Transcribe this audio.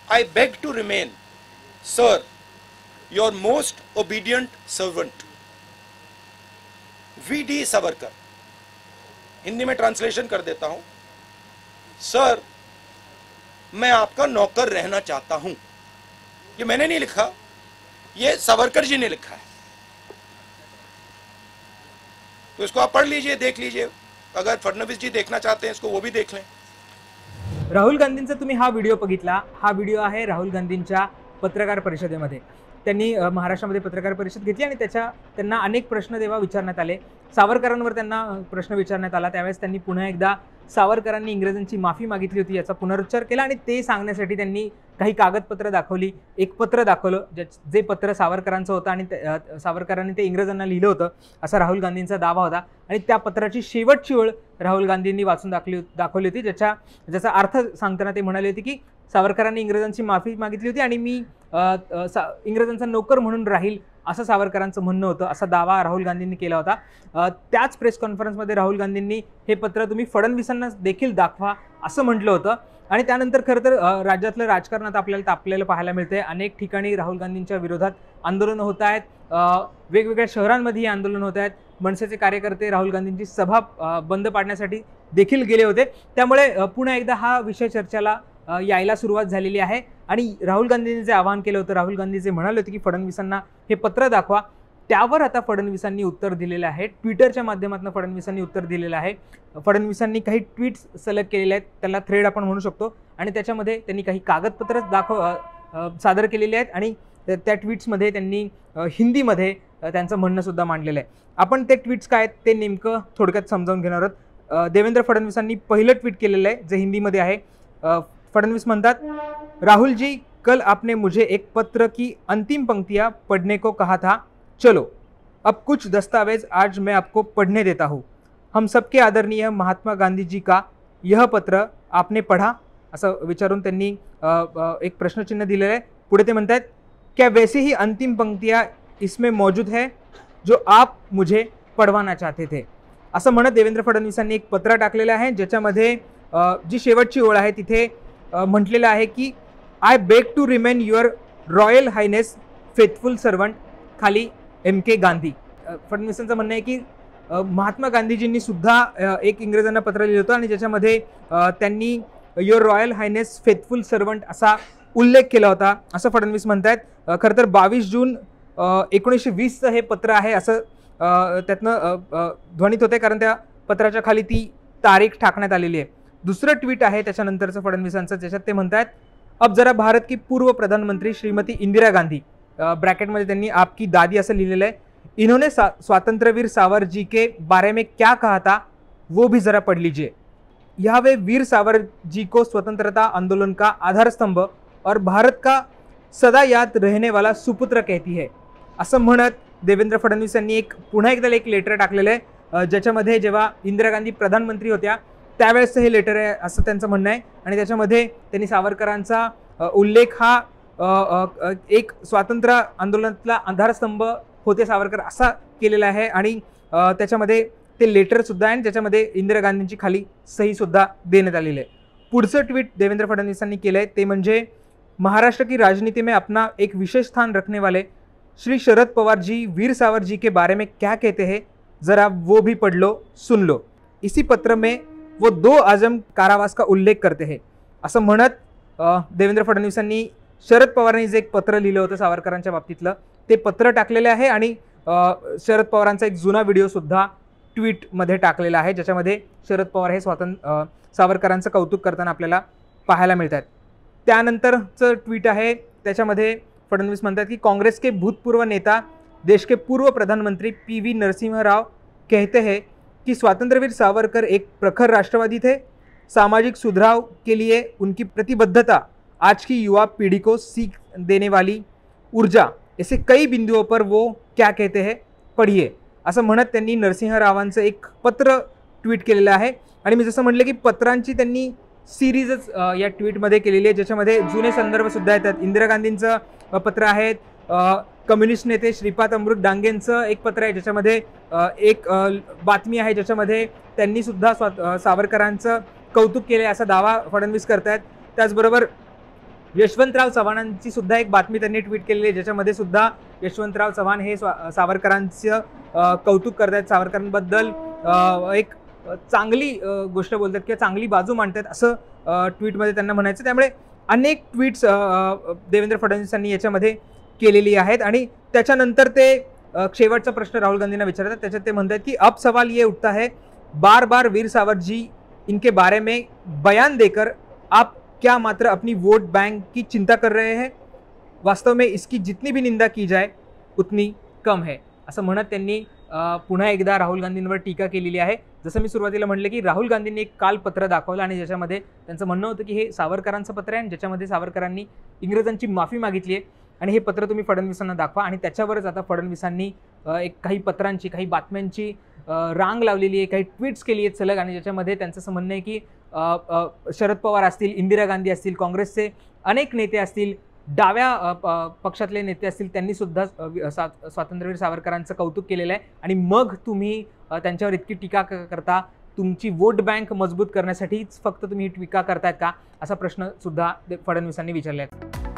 I beg to remain, sir, your most obedient servant, V.D. Savarkar. Hindi में translation कर देता हूं। Sir, मैं आपका नौकर रहना चाहता हूं। ये मैंने नहीं लिखा, ये सावरकर जी ने लिखा है। तो इसको आप पढ़ लीजिए, देख लीजिए। अगर फडणवीस जी देखना चाहते हैं इसको, वो भी देख लें। राहुल गांधींचा तुम्ही हा व्हिडिओ बघितला। हा व्हिडिओ आहे राहुल गांधींच्या पत्रकार परिषदेमध्ये। त्यांनी महाराष्ट्रामध्ये पत्रकार परिषद घेतली आणि त्यांना अनेक प्रश्न तेव्हा विचारण्यात आले। सावरकरांवर त्यांना प्रश्न विचारण्यात आला। त्यावेळेस त्यांनी पुन्हा एकदा सावरकरांनी इंग्रजांची माफी मागितली होती याचा पुनरुच्चार केला आणि ते सांगण्यासाठी त्यांनी काही कागदपत्र दाखवली। एक पत्र दाखवलं जे पत्र सावरकरांचं होतं आणि सावरकरांनी ते इंग्रजांना लिहिलं होतं असा राहुल गांधींचा दावा होता। आणि त्या पत्राची शेवटची ओळ राहुल गांधींनी वाचून दाखवली होती, ज्याचा अर्थ सांगताना ते म्हणाले होते की सावरकरांनी इंग्रजांची माफी मागितली होती आणि मी इंग्रजांचा नोकर म्हणून राहील असं सावरकरांचं म्हणणं होतं, असा दावा राहुल गांधींनी केला होता। त्याच प्रेस कॉन्फरन्समध्ये राहुल गांधींनी हे पत्र तुम्ही फडणवीसांना देखील दाखवा असं म्हटलं होतं। आणि त्यानंतर खरं तर राज्यातलं राजकारणात आपल्याला तापलेलं पाहायला मिळते। अनेक ठिकाणी राहुल गांधींच्या विरोधात आंदोलनं होत आहेत, वेगवेगळ्या शहरांमध्ये ही आंदोलनं होत आहेत। मनसेचे कार्यकर्ते राहुल गांधींची सभा बंद पाडण्यासाठी देखील गेले होते। त्यामुळे पुन्हा एकदा हा विषय चर्चेला यायला सुरुवात झालेली आहे। आणि राहुल गांधींनी जे आवाहन केलं होतं, राहुल गांधी जे म्हणाले होते की फडणवीसांना हे पत्र दाखवा, त्यावर आता फडणवीसांनी उत्तर दिलेलं आहे। ट्विटरच्या माध्यमातून फडणवीसांनी उत्तर दिलेलं आहे। फडणवीसांनी काही ट्विट्स सलग केलेले आहेत, त्याला थ्रेड आपण म्हणू शकतो, आणि त्याच्यामध्ये त्यांनी काही कागदपत्र सादर केलेले आहेत आणि त्या ट्विट्समध्ये त्यांनी हिंदीमध्ये त्यांचं म्हणणं सुद्धा मांडलेलं आहे। आपण ते ट्विट्स काय आहेत ते नेमकं थोडक्यात समजावून घेणार आहोत। देवेंद्र फडणवीसांनी पहिलं ट्विट केलेलं आहे जे हिंदीमध्ये आहे। फडणवीस म्हणतात, राहुल जी, कल आपने मुझे एक पत्र की अंतिम पंक्तियां पढ़ने को कहा था, चलो अब कुछ दस्तावेज आज मैं आपको पढ़ने देता हूँ। हम सबके आदरणीय महात्मा गांधी जी का यह पत्र आपने पढ़ा, असं विचारून त्यांनी एक प्रश्नचिन्ह दिलेलं आहे। पुढे ते म्हणतात, क्या वैसी ही अंतिम पंक्तियां इसमें मौजूद है जो आप मुझे पढ़वाना चाहते थे, असं म्हणत देवेंद्र फडणवीसांनी एक पत्र टाकलेलं आहे, ज्याच्यामध्ये जी शेवटची ओळ आहे तिथे म्हटलेलं आहे की I beg to remain your royal highness faithful servant, खाली MK गांधी। फडणवीसांचं म्हणणं आहे की महात्मा गांधीजींनी सुद्धा एक इंग्रजांना पत्र लिहिलं होतं आणि ज्याच्यामध्ये त्यांनी your royal highness faithful servant असा उल्लेख केला होता, असं फडणवीस म्हणतात। खरं तर 22 जून 1920चं हे पत्र आहे असं त्यातनं ध्वनित होते, कारण त्या पत्राच्या खाली ती तारीख टाकण्यात आलेली आहे। दुसरं ट्विट आहे त्याच्यानंतरचं फडणवीसांचं, ज्याच्यात ते म्हणतात, अब जरा भारत की पूर्व प्रधानमंत्री श्रीमती इंदिरा गांधी, ब्रैकेट में त्यांनी आपकी दादी असं लिहिलेलं आहे, इन्होंने स्वातंत्र्यवीर सावर जी के बारे में क्या कहा था वो भी जरा पढ़ लीजिए। यह वे वीर सावर जी को स्वतंत्रता आंदोलन का आधार स्तंभ और भारत का सदा याद रहने वाला सुपुत्र कहती है, असं म्हणत देवेंद्र फडणवीस यांनी पुन्हा एकदा एक लेटर टाकलेलं आहे, ज्याच्यामध्ये जेव्हा इंदिरा गांधी प्रधानमंत्री होत्या त्यावेळेस हे लेटर आहे असं त्यांचं म्हणणं आहे। आणि त्याच्यामध्ये त्यांनी सावरकरांचा उल्लेख हा एक स्वातंत्र्य आंदोलनातला आधारस्तंभ होते सावरकर असा केलेला आहे आणि त्याच्यामध्ये ते लेटर सुद्धा आहे, ज्याच्यामध्ये इंदिरा गांधींची खाली सही सुद्धा देण्यात आलेली आहे। पुढचं ट्विट देवेंद्र फडणवीसांनी केलं आहे ते म्हणजे, महाराष्ट्र की राजनीति में अपना एक विशेष स्थान रखने वाले श्री शरद पवार जी वीर सावर जी के बारे में क्या कहते हैं, जरा वो भी पढ़ लो, सुन लो। इसी पत्र में वो 2 आजम कारावास का उल्लेख करते हैं, असं म्हणत देवेंद्र फडणवीसांनी शरद पवारांनी जे एक पत्र लिहिलं होतं सावरकरांच्या बाबतीतलं ते पत्र टाकलेलं आहे आणि शरद पवारांचा एक जुना व्हिडिओ सुद्धा ट्विटमध्ये टाकलेला आहे, ज्याच्यामध्ये शरद पवार हे सावरकरांचं कौतुक करताना आपल्याला पाहायला मिळतात। त्यानंतरचं ट्विट आहे त्याच्यामध्ये फडणवीस म्हणतात की कांग्रेस के भूतपूर्व नेता देश के पूर्व प्रधानमंत्री PV नरसिम्हा राव कहते हैं कि स्वतंत्रवीर सावरकर एक प्रखर राष्ट्रवादी थे, सामाजिक सुधार के लिए उनकी प्रतिबद्धता आज की युवा पीढ़ी को सीख देने वाली ऊर्जा, ऐसे कई बिंदुओं पर वो क्या कहते हैं पढ़िए, असं म्हणत त्यांनी नरसिंह रावांचं एक पत्र ट्विट केलेलं आहे। आणि मी जसं म्हटलं की पत्रांची त्यांनी सिरीजच या ट्विटमध्ये केलेली आहे, ज्याच्यामध्ये जुने संदर्भ सुद्धा येतात। इंदिरा गांधींचं पत्र आहे, कम्युनिस्ट नेते श्रीपाद अमृत डांगेंचं एक पत्र आहे, ज्याच्यामध्ये एक बातमी आहे ज्याच्यामध्ये त्यांनी सुद्धा सावरकरांचं कौतुक केले असा दावा फडणवीस करतायत। त्याचबरोबर यशवंतराव चव्हाणांची सुद्धा एक बातमी त्यांनी ट्विट केलेली आहे, ज्याच्यामध्ये सुद्धा यशवंतराव चव्हाण हे सावरकरांचं कौतुक करतात, सावरकरांबद्दल एक चांगली गोष्ट बोलतात किंवा चांगली बाजू मांडतात असं ट्विटमध्ये त्यांना म्हणायचं. त्यामुळे अनेक ट्विट्स देवेंद्र फडणवीसांनी याच्यामध्ये केलेली आहेत. आणि त्याच्यानंतर ते शेवटचा प्रश्न राहुल गांधींना विचारतात. त्याच्यात ते म्हणतात की अब सवाल ये उठता है, बार बार वीर सावर जी इनके बारे में बयान देकर आप क्या मात्र अपनी वोट बैंक की चिंता कर रहे हैं? वास्तव में इसकी जितनी भी निंदा की जाए उतनी कम है, असं म्हणत त्यांनी पुन्हा एकदा राहुल गांधींवर टीका केलेली आहे. जसं मी सुरुवातीला म्हटलं की राहुल गांधींनी एक काल पत्र दाखवलं आणि ज्याच्यामध्ये त्यांचं म्हणणं होतं की हे सावरकरांचं पत्र आहे आणि ज्याच्यामध्ये सावरकरांनी इंग्रजांची माफी मागितली आहे आणि हे पत्र तुम्ही फडणवीसांना दाखवा. आणि त्याच्यावरच आता फडणवीसांनी एक काही पत्रांची, काही बातम्यांची रांग लावलेली आहे, काही ट्विट्स केली आहेत सलग. आणि ज्याच्यामध्ये त्यांचं असं म्हणणं आहे की शरद पवार असतील, इंदिरा गांधी असतील, काँग्रेसचे अनेक नेते असतील, डाव्या पक्षातले नेते असतील, त्यांनी सुद्धा स्वातंत्र्यवीर सावरकरांचं कौतुक केलेलं आहे. आणि मग तुम्ही त्यांच्यावर इतकी टीका करता, तुमची वोट बँक मजबूत करण्यासाठीच फक्त तुम्ही टीका करतायत का, असा प्रश्न सुद्धा फडणवीसांनी विचारला आहे.